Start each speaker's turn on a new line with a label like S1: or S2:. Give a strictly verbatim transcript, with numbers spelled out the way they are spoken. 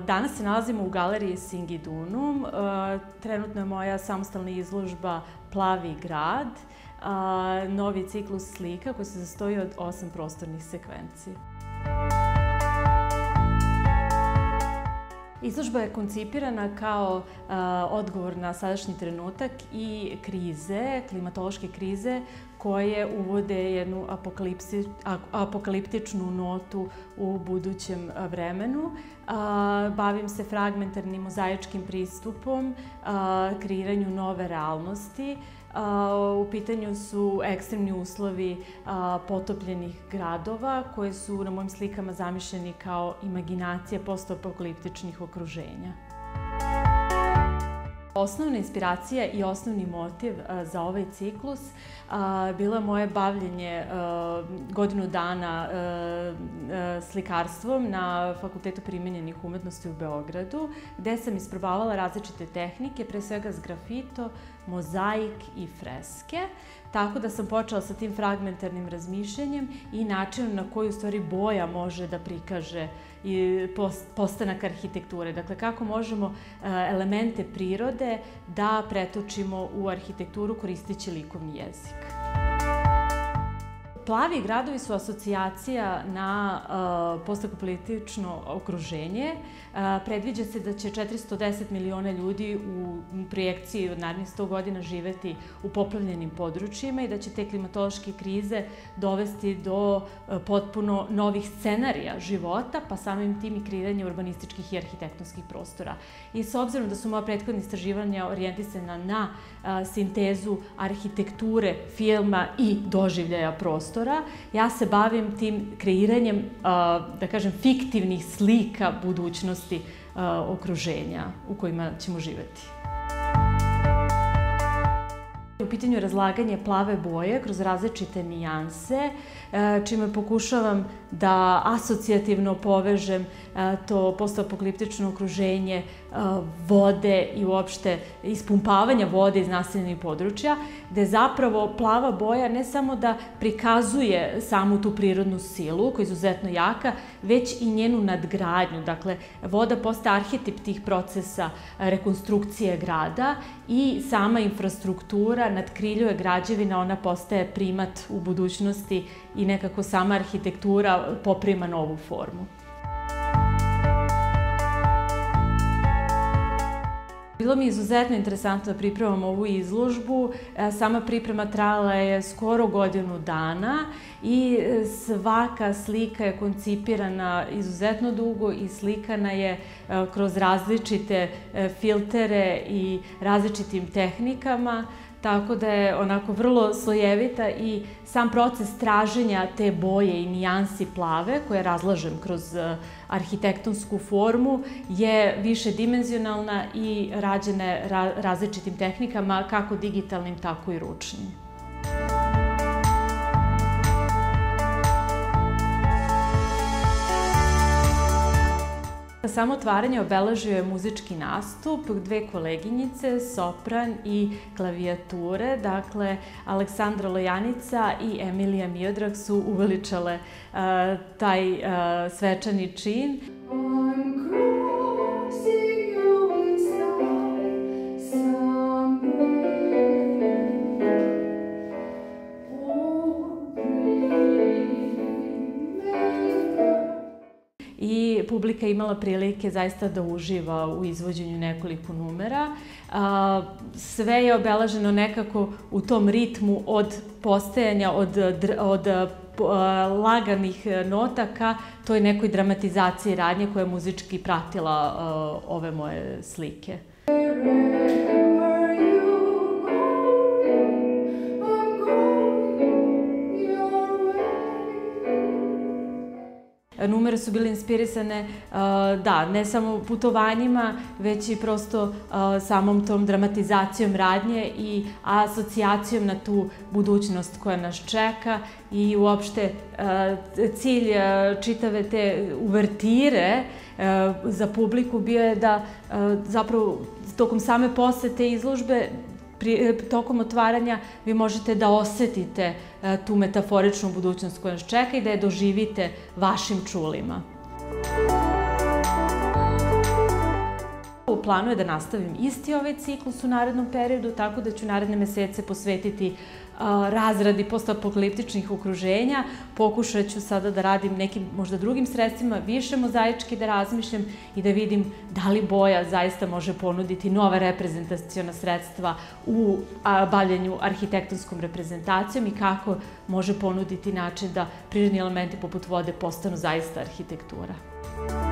S1: Danas se nalazimo u galeriji Singidunum. Trenutno je moja samostalna izložba Plavi grad, novi ciklus slika koji se sastoji od osam prostornih sekvenci. Izložba je koncipirana kao odgovor na sadašnji trenutak i krize, klimatološke krize, koje uvode jednu apokaliptičnu notu u budućem vremenu. Bavim se fragmentarnim mozaičkim pristupom, kreiranju nove realnosti. U pitanju su ekstremni uslovi potopljenih gradova koji su na mojim slikama zamišljeni kao imaginacija postapokaliptičnih okruženja. Osnovna inspiracija i osnovni motiv za ovaj ciklus bilo je moje bavljenje godinu dana slikarstvom na Fakultetu primenjenih umetnosti u Beogradu, gde sam isprobavala različite tehnike, pre svega grafito, mozaik i freske. Tako da sam počela sa tim fragmentarnim razmišljanjem i načinom na koji u stvari boja može da prikaže postanak arhitekture. Dakle, kako možemo elemente prirode da pretočimo u arhitekturu koristeći likovni jezik. Plavi gradovi su asocijacija na postapokaliptično okruženje. Predviđa se da će četiristo deset miliona ljudi u projekciji od narednih sto godina živeti u poplavljenim područjima i da će te klimatološke krize dovesti do potpuno novih scenarija života, pa samim tim i kreiranja urbanističkih i arhitektonskih prostora. I s obzirom da su moja prethodna istraživanja orijentisana na sintezu arhitekture, filma i doživljaja prostora, ja se bavim tim kreiranjem, da kažem, fiktivnih slika budućnosti okruženja u kojima ćemo živeti. U pitanju je razlaganje plave boje kroz različite nijanse, čime pokušavam da asocijativno povežem to postapokaliptično okruženje vode i uopšte ispumpavanja vode iz naseljenih područja, gde zapravo plava boja ne samo da prikazuje samu tu prirodnu silu, koja je izuzetno jaka, već i njenu nadgradnju. Dakle, voda postaje arhetip tih procesa rekonstrukcije grada i sama infrastruktura nadkriljuje građevina, ona postaje primat u budućnosti i nekako sama arhitektura poprima novu formu. Bilo mi je izuzetno interesantno da pripremam ovu izložbu. Sama priprema trajala je skoro godinu dana i svaka slika je koncipirana izuzetno dugo i slikana je kroz različite filtere i različitim tehnikama, tako da je onako vrlo slojevita i sam proces traženja te boje i nijansi plave, koje razlažem kroz arhitektonsku formu, je višedimenzionalna i rađena je različitim tehnikama, kako digitalnim, tako i ručnim. Samo otvaranje obeležio je muzički nastup, dve koleginice, sopran i klavijature. Dakle, Aleksandra Lojanica i Emilija Miodrag su uveličale taj svečani čin. I publika je imala prilike zaista da uživa u izvođenju nekoliko numera. Sve je obeleženo nekako u tom ritmu od postajanja, od laganih nota ka toj nekoj dramatizaciji radnje koja je muzički pratila ove moje slike. Numere su bile inspirisane, da, ne samo putovanjima, već i prosto samom tom dramatizacijom radnje i asocijacijom na tu budućnost koja nas čeka i uopšte cilj čitave te uvertire za publiku bio je da zapravo tokom same posete izložbe tokom otvaranja vi možete da osetite tu metaforičnu budućnost koja nas čeka i da je doživite vašim čulima. u planu je da nastavim isti ovaj ciklus u narednom periodu, tako da ću naredne mesece posvetiti razradi postapokaliptičnih okruženja. Pokušat ću sada da radim nekim možda drugim sredstvima, više mozaički da razmišljam i da vidim da li boja zaista može ponuditi nova reprezentaciona sredstva u bavljenju arhitektonskom reprezentacijom i kako može ponuditi način da prirodni elementi poput vode postanu zaista arhitektura.